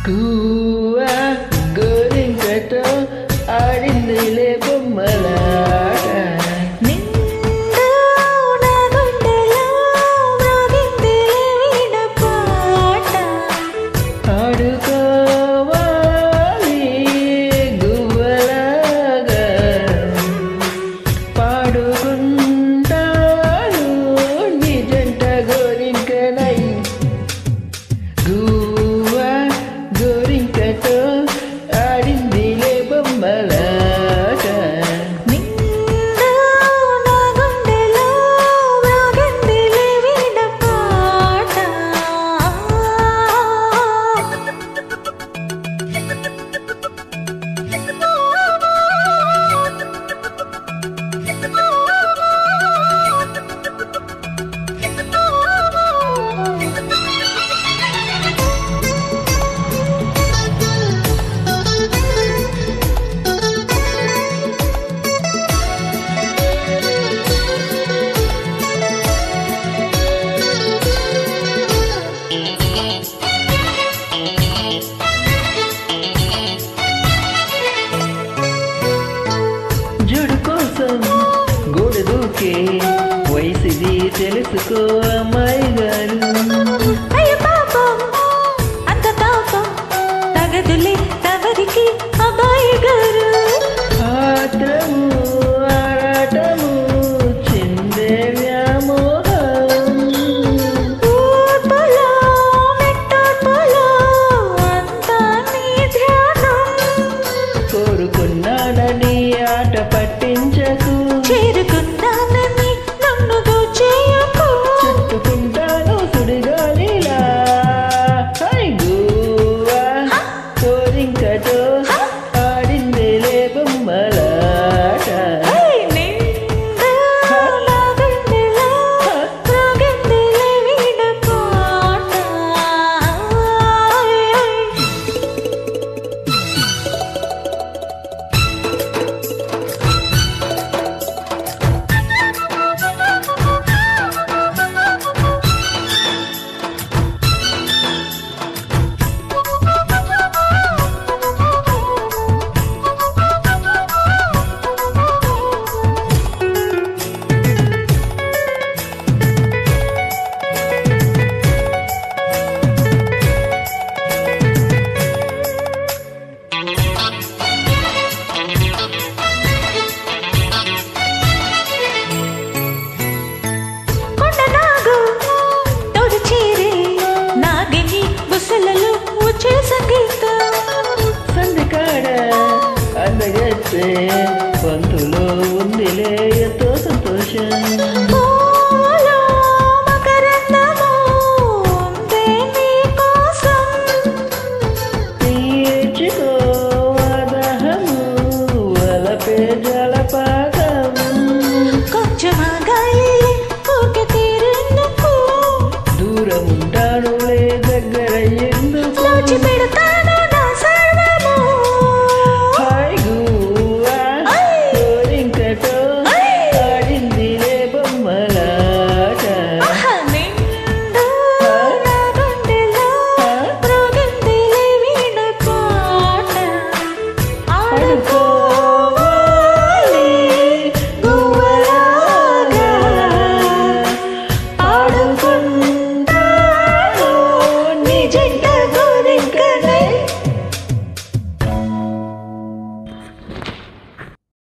Gua goreng kata adin nilai pemelakan. వయసిది తెలుసుకో అమ్మాయి గారు. అయ్య పాపం అంత తాపం తగదులే తవరికి అబ్బాయి గారు. ఆత్రము ఆరాటము చిందే వ్యామోహం ఊర్పులో మెట్టూర్పులో అంతా నీ ధ్యానం. కోరుకున్నానని ఆట పట్టించకు, చేరుకున్నానని నన్ను దోచేయకు. చుట్టుకుంటాను సుడిగాలిలా. హై గువ్వా కోరింకతో ఆడిందేలే బొమ్మలాట. నిండా నా గుండెలో మ్రోగిందిలే వీణపాట. కొండనాగు తోడు చేరే నాగిని బుసలలో వచ్చే సంగీతం. సంధికాడ అందగత్తే పంతులో ఉందిలే ఎంతో సంతోషం. పూలో మకరందము ఉందే నీ కోసం. తీర్చుకో ఆదాహము వలపే జలపాతం. కొంచెమా గాలిలే ఊరికే తీరెందుకు. దూరం ఉంటానులే దగ్గర ఎందుకు. లోచి పెడతా